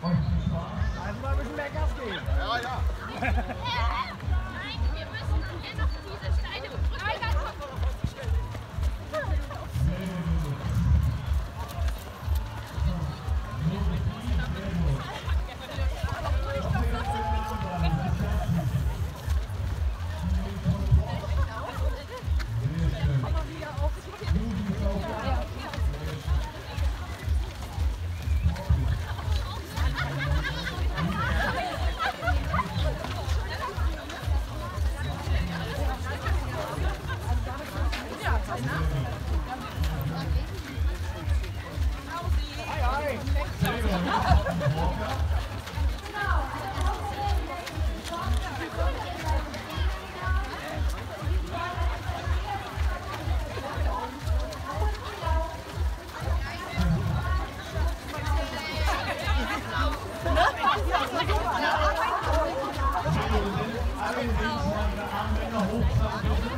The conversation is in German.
Also mal ein bisschen mehr Gas geben. Ja, ja. Nein, wir müssen hier noch diese Steine Alle links an der Armbänder hochfahren.